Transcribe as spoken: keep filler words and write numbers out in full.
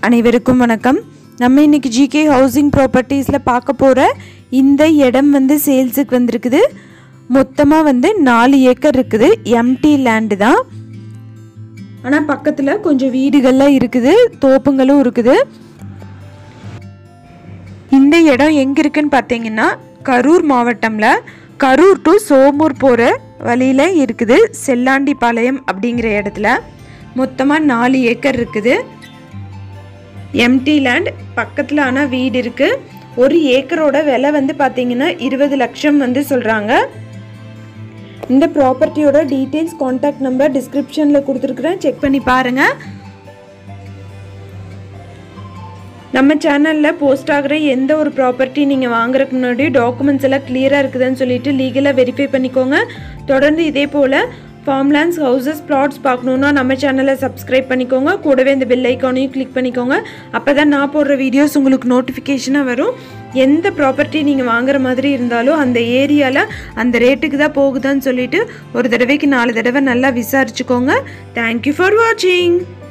அனைவருக்கும் வணக்கம். நம்ம இன்னைக்கு G K ஹவுசிங் ப்ராப்பர்ட்டிஸ்ல பார்க்க போற இந்த இடம் வந்து சேல்ஸுக்கு வந்திருக்குது. மொத்தமா வந்து நாலு ஏக்கர் இருக்குது. எம்டி லேண்ட் தான். ஆனா பக்கத்துல கொஞ்சம் வீடுகள்லாம் இருக்குது, தோப்புங்களும் இருக்குது. இந்த இடம் எங்க இருக்குன்னு பார்த்தீங்கன்னா கரூர் மாவட்டம்ல கரூர் டு சோமூர் போற வழியில இருக்குது. செல்லாண்டிபாளையம் அப்படிங்கிற இடத்துல மொத்தமாக நாலு ஏக்கர் இருக்குது. எம்டி லேண்ட் பக்கத்தில் ஆனால் வீடு இருக்குது. ஒரு ஏக்கரோட விலை வந்து பார்த்தீங்கன்னா இருபது லட்சம் வந்து சொல்கிறாங்க. இந்த ப்ராப்பர்ட்டியோட டீட்டெயில்ஸ், கான்டாக்ட் நம்பர் டிஸ்கிரிப்ஷனில் கொடுத்துருக்குறேன், செக் பண்ணி பாருங்கள். நம்ம சேனலில் போஸ்ட் ஆகிற எந்த ஒரு ப்ராப்பர்ட்டி நீங்கள் வாங்குறதுக்கு முன்னாடி டாக்குமெண்ட்ஸ் எல்லாம் கிளியராக இருக்குதுன்னு சொல்லிட்டு லீகலாக வெரிஃபை பண்ணிக்கோங்க. தொடர்ந்து இதே போல் ஃபார்ம்லேண்ட்ஸ், ஹவுசஸ், பிளாட்ஸ் பார்க்கணுன்னா நம்ம சேனலை சப்ஸ்கிரைப் பண்ணிக்கோங்க. கூடவே இந்த பெல் ஐக்கானையும் கிளிக் பண்ணிக்கோங்க. அப்போ தான் நான் போடுற வீடியோஸ் உங்களுக்கு நோட்டிஃபிகேஷனாக வரும். எந்த ப்ராப்பர்ட்டி நீங்கள் வாங்குற மாதிரி இருந்தாலும் அந்த ஏரியாவில் அந்த ரேட்டுக்கு தான் போகுதான்னு சொல்லிட்டு ஒரு தடவைக்கு நாலு தடவை நல்லா விசாரிச்சுக்கோங்க. தேங்க்யூ ஃபார் வாட்சிங்.